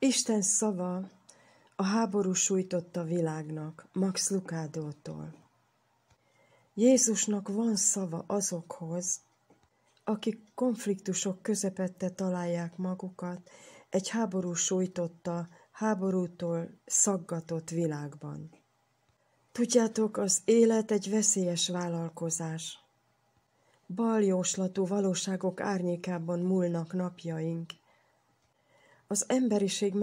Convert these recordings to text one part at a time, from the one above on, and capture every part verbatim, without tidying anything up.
Isten szava a háború sújtotta világnak, Max Lucadótól. Jézusnak van szava azokhoz, akik konfliktusok közepette találják magukat egy háború sújtotta, háborútól szaggatott világban. Tudjátok, az élet egy veszélyes vállalkozás. Baljóslatú valóságok árnyékában múlnak napjaink. Az emberiség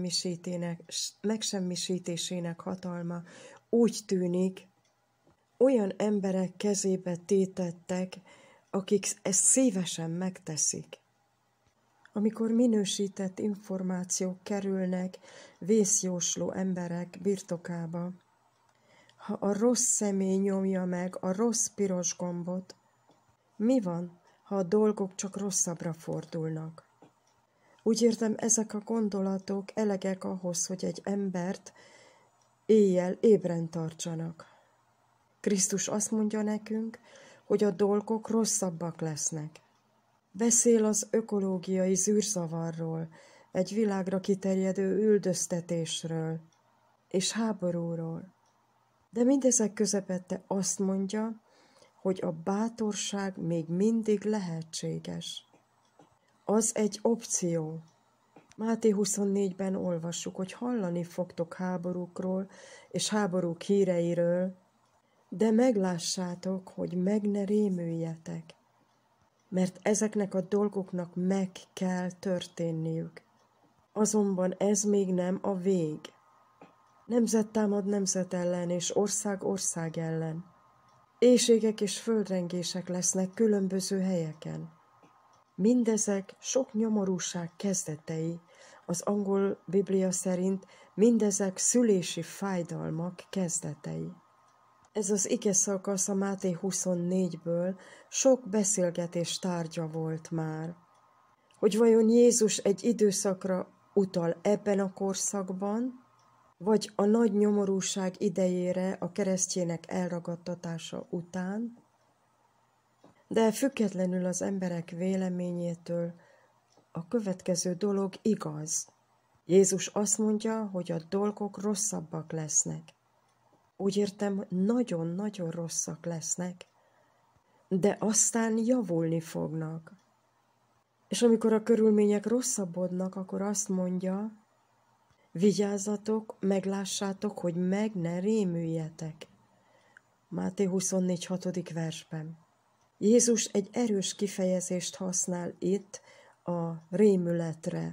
megsemmisítésének hatalma úgy tűnik, olyan emberek kezébe tétettek, akik ezt szívesen megteszik. Amikor minősített információk kerülnek vészjósló emberek birtokába, ha a rossz személy nyomja meg a rossz piros gombot, mi van, ha a dolgok csak rosszabbra fordulnak? Úgy értem, ezek a gondolatok elegek ahhoz, hogy egy embert éjjel ébren tartsanak. Krisztus azt mondja nekünk, hogy a dolgok rosszabbak lesznek. Beszél az ökológiai zűrzavarról, egy világra kiterjedő üldöztetésről és háborúról. De mindezek közepette azt mondja, hogy a bátorság még mindig lehetséges. Az egy opció. Máté huszonnégyben olvassuk, hogy hallani fogtok háborúkról és háborúk híreiről, de meglássátok, hogy meg ne rémüljetek, mert ezeknek a dolgoknak meg kell történniük. Azonban ez még nem a vég. Nemzet támad nemzet ellen, és ország ország ellen. Éhségek és földrengések lesznek különböző helyeken. Mindezek sok nyomorúság kezdetei, az angol Biblia szerint mindezek szülési fájdalmak kezdetei. Ez az ige szakasz a Máté huszonnégyből sok beszélgetés tárgya volt már. Hogy vajon Jézus egy időszakra utal ebben a korszakban, vagy a nagy nyomorúság idejére a keresztjének elragadtatása után, de függetlenül az emberek véleményétől a következő dolog igaz. Jézus azt mondja, hogy a dolgok rosszabbak lesznek. Úgy értem, nagyon-nagyon rosszak lesznek, de aztán javulni fognak. És amikor a körülmények rosszabbodnak, akkor azt mondja, vigyázzatok, meglássátok, hogy meg ne rémüljetek. Máté huszonnégy hatodik versben. Jézus egy erős kifejezést használ itt a rémületre.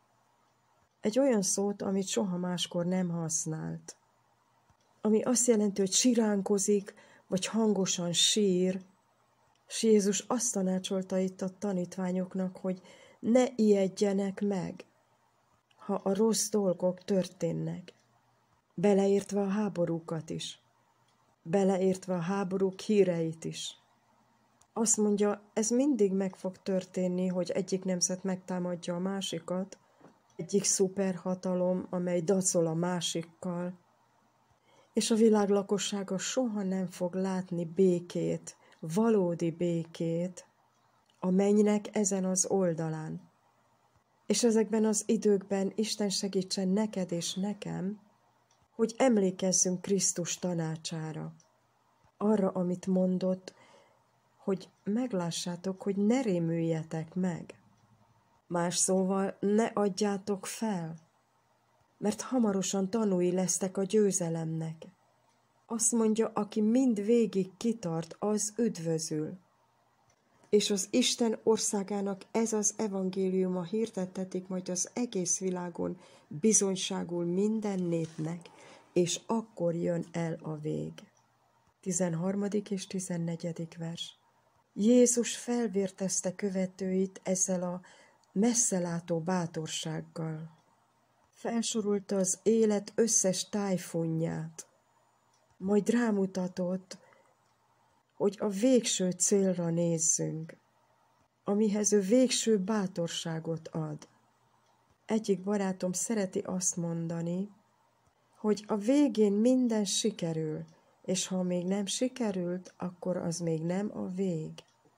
Egy olyan szót, amit soha máskor nem használt. Ami azt jelenti, hogy siránkozik, vagy hangosan sír. És Jézus azt tanácsolta itt a tanítványoknak, hogy ne ijedjenek meg, ha a rossz dolgok történnek. Beleértve a háborúkat is. Beleértve a háborúk híreit is. Azt mondja, ez mindig meg fog történni, hogy egyik nemzet megtámadja a másikat, egyik szuperhatalom, amely dacol a másikkal, és a világ lakossága soha nem fog látni békét, valódi békét a mennynek ezen az oldalán. És ezekben az időkben Isten segítsen neked és nekem, hogy emlékezzünk Krisztus tanácsára, arra, amit mondott, hogy meglássátok, hogy ne rémüljetek meg. Más szóval, ne adjátok fel, mert hamarosan tanúi lesztek a győzelemnek. Azt mondja, aki mind végig kitart, az üdvözül. És az Isten országának ez az evangéliuma hirdettetik majd az egész világon bizonyságul minden népnek, és akkor jön el a vég. tizenharmadik és tizennegyedik vers. Jézus felvértezte követőit ezzel a messzelátó bátorsággal. Felsorolta az élet összes tájfunját, majd rámutatott, hogy a végső célra nézzünk, amihez ő végső bátorságot ad. Egyik barátom szereti azt mondani, hogy a végén minden sikerül, és ha még nem sikerült, akkor az még nem a vég.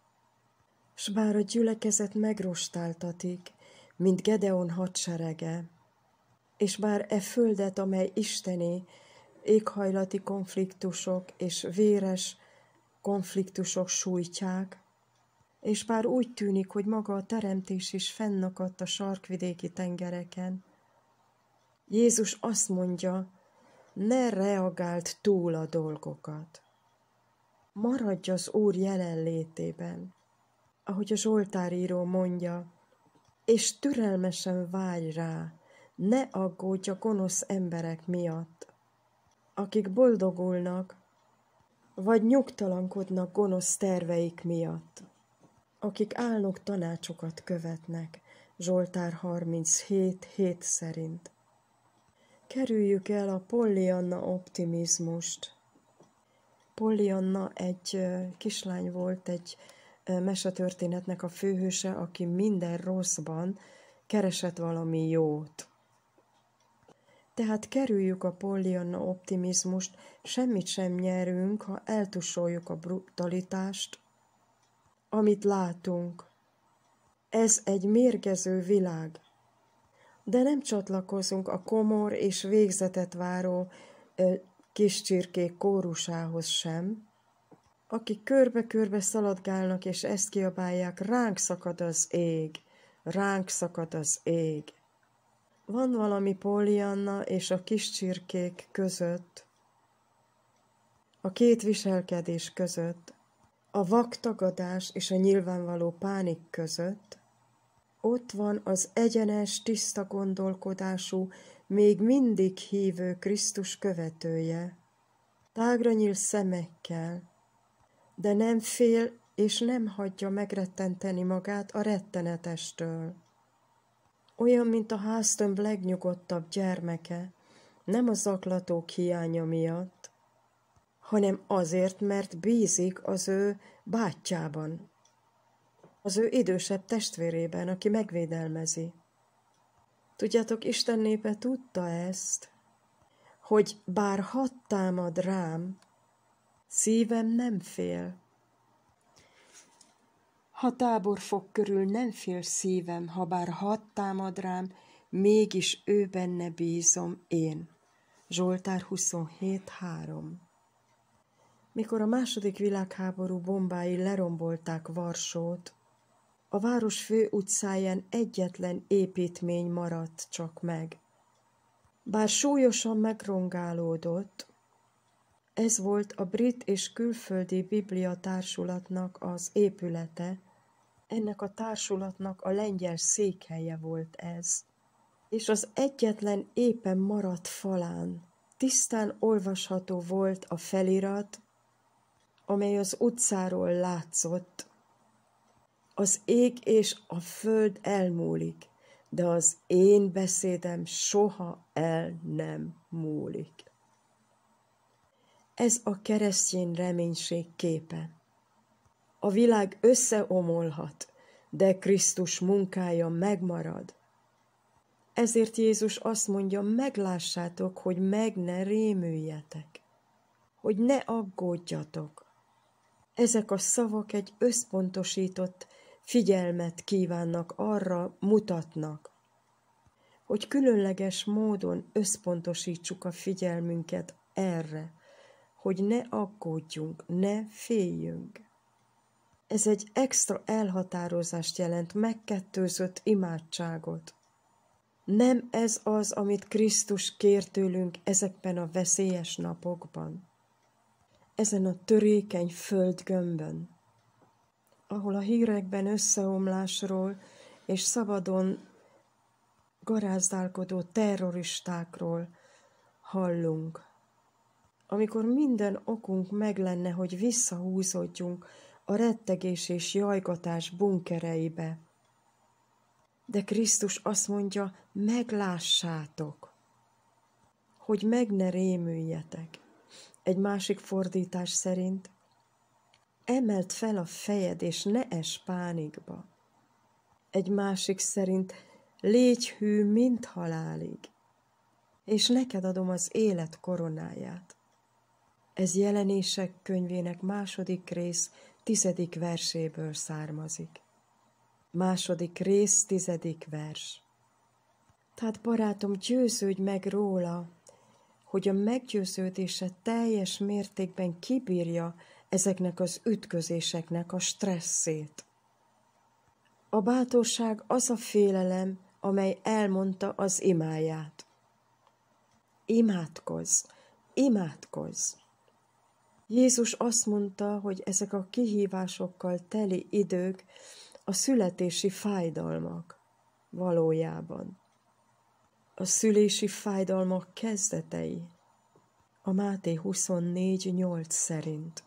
S bár a gyülekezet megrostáltatik, mint Gedeon hadserege, És bár e földet, amely Istené, éghajlati konfliktusok és véres konfliktusok sújtják, és bár úgy tűnik, hogy maga a teremtés is fennakadt a sarkvidéki tengereken, Jézus azt mondja, ne reagáld túl a dolgokat. Maradj az Úr jelenlétében, ahogy a Zsoltáríró mondja, és türelmesen várj rá, ne aggódj a gonosz emberek miatt, akik boldogulnak, vagy nyugtalankodnak gonosz terveik miatt, akik álnok tanácsokat követnek, Zsoltár harminchét hét szerint. Kerüljük el a Pollyanna optimizmust. Pollyanna egy kislány volt, egy mesetörténetnek a főhőse, aki minden rosszban keresett valami jót. Tehát kerüljük a Pollyanna optimizmust, semmit sem nyerünk, ha eltusoljuk a brutalitást, amit látunk. Ez egy mérgező világ, de nem csatlakozunk a komor és végzetet váró ö, kis csirkék kórusához sem, akik körbe-körbe szaladgálnak és ezt kiabálják, ránk szakad az ég, ránk szakad az ég. Van valami Pollyanna és a kis csirkék között, a két viselkedés között, a vak tagadás és a nyilvánvaló pánik között, ott van az egyenes, tiszta gondolkodású, még mindig hívő Krisztus követője, tágra nyílt szemekkel, de nem fél és nem hagyja megrettenteni magát a rettenetestől. Olyan, mint a háztömb legnyugodtabb gyermeke, nem a zaklatók hiánya miatt, hanem azért, mert bízik az ő bátyjában, az ő idősebb testvérében, aki megvédelmezi. Tudjátok, Isten népe tudta ezt, hogy bár hadd támad rám, szívem nem fél. Ha táborfok körül nem fél szívem, ha bár hadd támad rám, mégis ő benne bízom én. Zsoltár huszonhét három. Mikor a második világháború bombái lerombolták Varsót, a város fő utcáján egyetlen építmény maradt csak meg. Bár súlyosan megrongálódott, ez volt a brit és külföldi Biblia társulatnak az épülete, ennek a társulatnak a lengyel székhelye volt ez. És az egyetlen éppen maradt falán tisztán olvasható volt a felirat, amely az utcáról látszott. Az ég és a föld elmúlik, de az én beszédem soha el nem múlik. Ez a keresztény reménység képe. A világ összeomolhat, de Krisztus munkája megmarad. Ezért Jézus azt mondja, meglássátok, hogy meg ne rémüljetek, hogy ne aggódjatok. Ezek a szavak egy összpontosított figyelmet kívánnak, arra mutatnak, hogy különleges módon összpontosítsuk a figyelmünket erre, hogy ne aggódjunk, ne féljünk. Ez egy extra elhatározást jelent, megkettőzött imádságot. Nem ez az, amit Krisztus kér tőlünk ezekben a veszélyes napokban, ezen a törékeny földgömbön, ahol a hírekben összeomlásról és szabadon garázdálkodó terroristákról hallunk. Amikor minden okunk meg lenne, hogy visszahúzódjunk a rettegés és jajgatás bunkereibe. De Krisztus azt mondja, meglássátok, hogy meg ne rémüljetek. Egy másik fordítás szerint, emeld fel a fejed, és ne ess pánikba. Egy másik szerint, légy hű, mint halálig, és neked adom az élet koronáját. Ez Jelenések könyvének második rész, tizedik verséből származik. Második rész, tizedik vers. Tehát barátom, győződj meg róla, hogy a meggyőződése teljes mértékben kibírja ezeknek az ütközéseknek a stresszét. A bátorság az a félelem, amely elmondta az imáját. Imádkozz, imádkozz! Jézus azt mondta, hogy ezek a kihívásokkal teli idők a születési fájdalmak valójában. A szülési fájdalmak kezdetei a Máté huszonnégy nyolc szerint.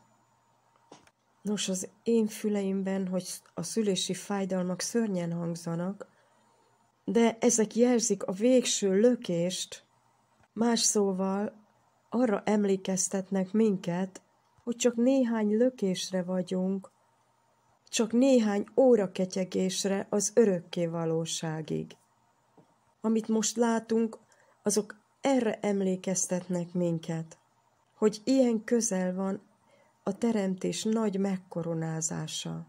Nos, az én füleimben, hogy a szülési fájdalmak szörnyen hangzanak, de ezek jelzik a végső lökést, más szóval arra emlékeztetnek minket, hogy csak néhány lökésre vagyunk, csak néhány óra ketyegésre az örökké valóságig. Amit most látunk, azok erre emlékeztetnek minket, hogy ilyen közel van a teremtés nagy megkoronázása,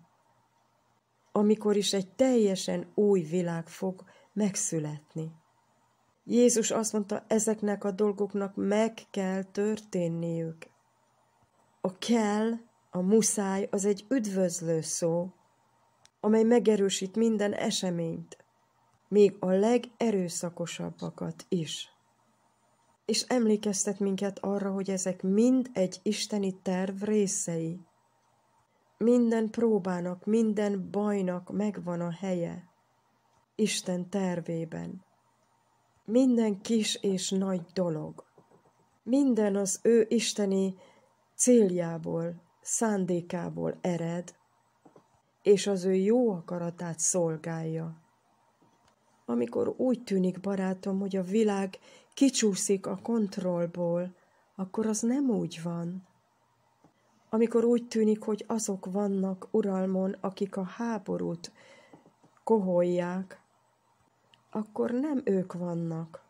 amikor is egy teljesen új világ fog megszületni. Jézus azt mondta, ezeknek a dolgoknak meg kell történniük. A kell, a muszáj, az egy üdvözlő szó, amely megerősít minden eseményt, még a legerőszakosabbakat is. És emlékeztet minket arra, hogy ezek mind egy isteni terv részei. Minden próbának, minden bajnak megvan a helye Isten tervében. Minden kis és nagy dolog, minden az ő isteni céljából, szándékából ered, és az ő jó akaratát szolgálja. Amikor úgy tűnik, barátom, hogy a világ kicsúszik a kontrollból, akkor az nem úgy van. Amikor úgy tűnik, hogy azok vannak uralmon, akik a háborút koholják, akkor nem ők vannak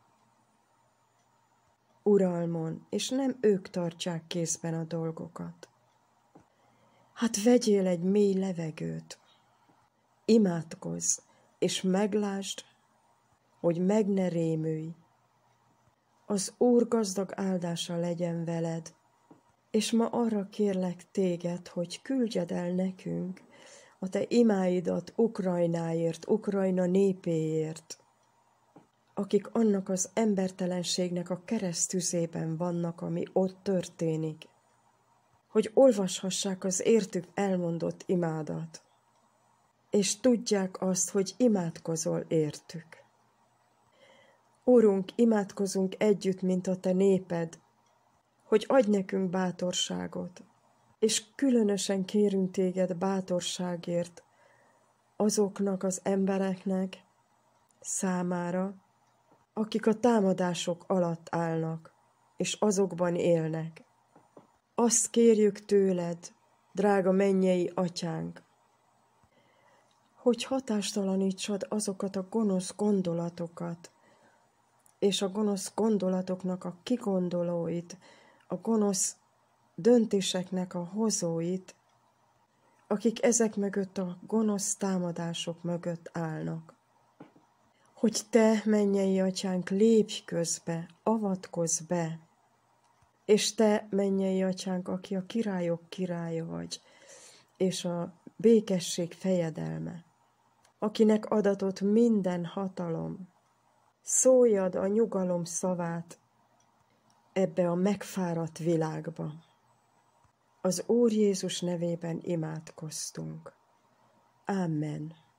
uralmon, és nem ők tartsák kézben a dolgokat. Hát vegyél egy mély levegőt, imádkozz, és meglásd, hogy meg ne rémülj. Az Úr gazdag áldása legyen veled, és ma arra kérlek téged, hogy küldjed el nekünk a te imáidat Ukrajnáért, Ukrajna népéért, akik annak az embertelenségnek a keresztüzében vannak, ami ott történik, hogy olvashassák az értük elmondott imádat, és tudják azt, hogy imádkozol értük. Úrunk, imádkozunk együtt, mint a te néped, hogy adj nekünk bátorságot, és különösen kérünk téged bátorságért azoknak az embereknek számára, akik a támadások alatt állnak, és azokban élnek. Azt kérjük tőled, drága mennyei atyánk, hogy hatástalanítsad azokat a gonosz gondolatokat, és a gonosz gondolatoknak a kigondolóit, a gonosz döntéseknek a hozóit, akik ezek mögött a gonosz támadások mögött állnak. Hogy te, mennyei atyánk, lépj közbe, avatkozz be, és te, mennyei atyánk, aki a királyok királya vagy, és a békesség fejedelme, akinek adatott minden hatalom, szóljad a nyugalom szavát ebbe a megfáradt világba. Az Úr Jézus nevében imádkoztunk. Amen.